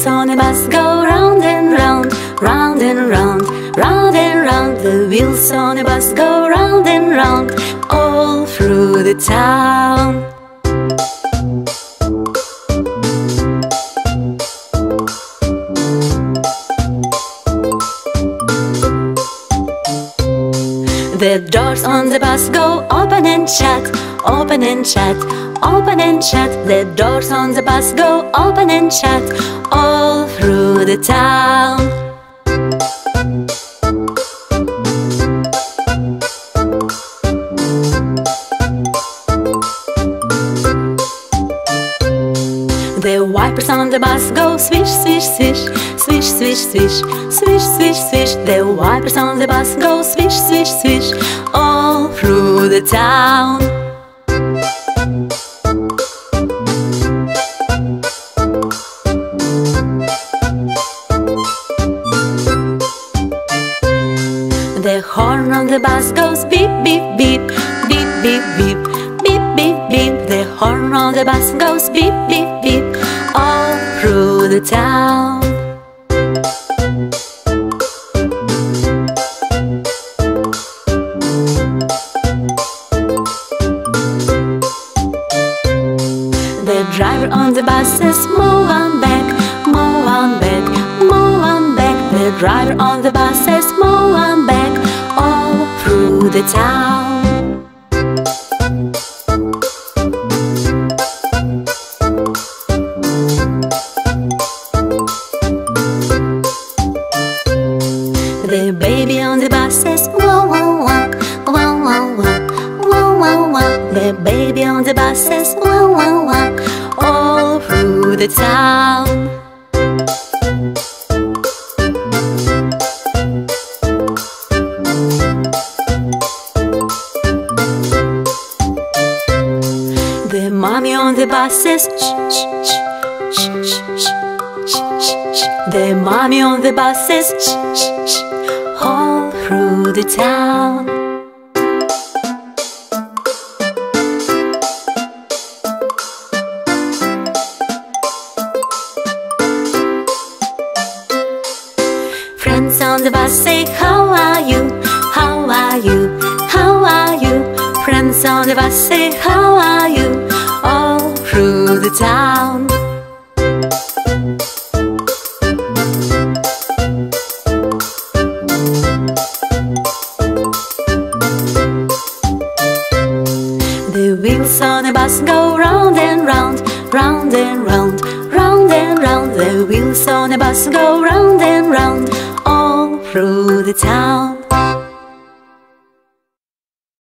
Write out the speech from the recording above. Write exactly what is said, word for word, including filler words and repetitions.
wheels on the bus go round and round, round and round, round and round. The wheels on the bus go round and round, all through the town. The doors on the bus go open and shut, open and shut, open and shut. The doors on the bus go open and shut, all through the town. The wipers on the bus go swish, swish, swish, swish, swish, swish, swish, swish, swish. The wipers on the bus go swish, swish, swish, all through the town. The horn on the bus goes beep, beep, beep, beep, beep, beep, beep, beep, beep. The horn on the bus goes beep, beep, beep, all through the town. The driver on the bus says, move on back, move on back, move on back. The driver on the bus says, move on back, all through the town. The baby on the bus says, wah, wah, wah, wah, wah, wah, wah, wah, wah. The baby on the bus says, wah, wah, wah, all through the town. The mommy on the bus says, shh, shh, shh, shh, shh, shh, shh. The mommy on the bus says, shh, shh, shh, all through the town. Friends on the bus say, how are you, how are you, how are you? Friends on the bus say, how are you, all through the town. The wheels on the bus go round and round, round and round, round and round. The wheels on the bus go round and round, all through the town.